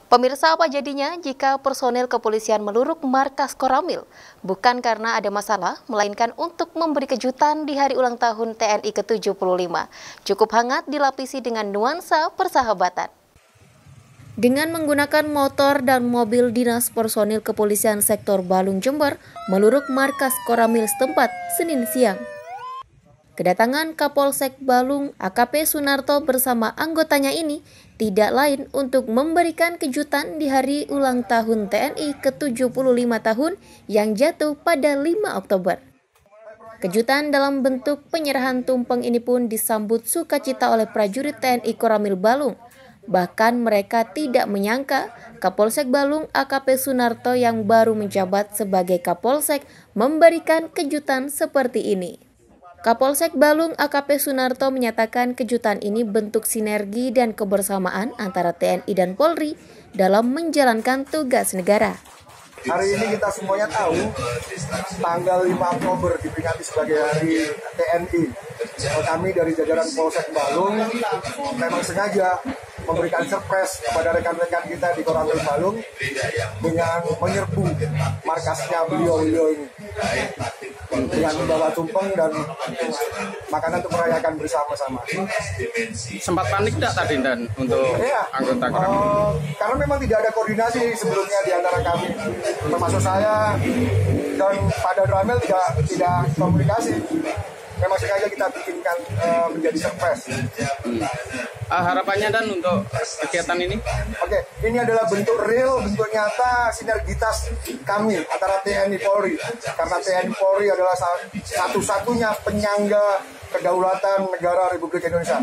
Pemirsa, apa jadinya jika personel kepolisian meluruk markas Koramil? Bukan karena ada masalah, melainkan untuk memberi kejutan di hari ulang tahun TNI ke-75. Cukup hangat dilapisi dengan nuansa persahabatan. Dengan menggunakan motor dan mobil dinas, personil kepolisian sektor Balung Jember meluruk markas Koramil setempat Senin siang. Kedatangan Kapolsek Balung AKP Sunarto bersama anggotanya ini tidak lain untuk memberikan kejutan di hari ulang tahun TNI ke-75 tahun yang jatuh pada 5 Oktober. Kejutan dalam bentuk penyerahan tumpeng ini pun disambut sukacita oleh prajurit TNI Koramil Balung. Bahkan mereka tidak menyangka Kapolsek Balung AKP Sunarto yang baru menjabat sebagai Kapolsek memberikan kejutan seperti ini. Kapolsek Balung AKP Sunarto menyatakan kejutan ini bentuk sinergi dan kebersamaan antara TNI dan Polri dalam menjalankan tugas negara. Hari ini kita semuanya tahu tanggal 5 Oktober diperingati sebagai hari TNI. Kami dari jajaran Polsek Balung memang sengaja memberikan surprise kepada rekan-rekan kita di Koramil Balung dengan menyerbu markasnya beliau ini. Dengan membawa tumpeng dan makanan untuk merayakan bersama-sama. Sempat panik tidak tadi dan untuk anggota Koramil? Karena memang tidak ada koordinasi sebelumnya di antara kami, termasuk saya dan Pak Ramil tidak komunikasi. Memang sengaja kita bikinkan menjadi surprise. Harapannya dan untuk kegiatan ini? Oke, ini adalah bentuk real, bentuk nyata sinergitas kami antara TNI Polri. Karena TNI Polri adalah satu-satunya penyangga kedaulatan negara Republik Indonesia.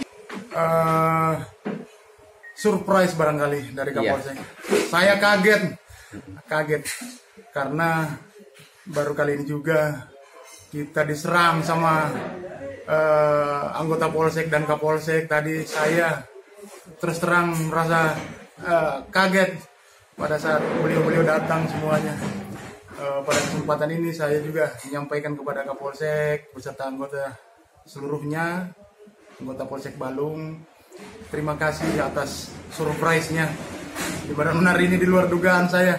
Surprise barangkali dari Kapolsek. Saya kaget karena baru kali ini juga kita diserang sama anggota Polsek dan Kapolsek. Tadi saya terus terang merasa kaget pada saat beliau-beliau datang semuanya. Pada kesempatan ini saya juga menyampaikan kepada Kapolsek beserta anggota seluruhnya, anggota Polsek Balung, terima kasih atas surprise-nya. Benar-benar ini di luar dugaan saya.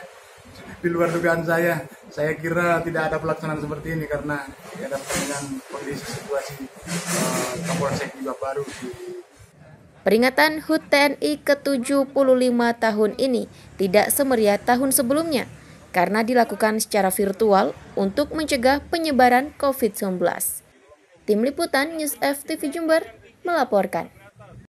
Saya kira tidak ada pelaksanaan seperti ini karena dihadapkan dengan kondisi situasi Kapolsek juga baru. Peringatan HUT TNI ke-75 tahun ini tidak semeriah tahun sebelumnya karena dilakukan secara virtual untuk mencegah penyebaran COVID-19. Tim Liputan News FTV Jember melaporkan.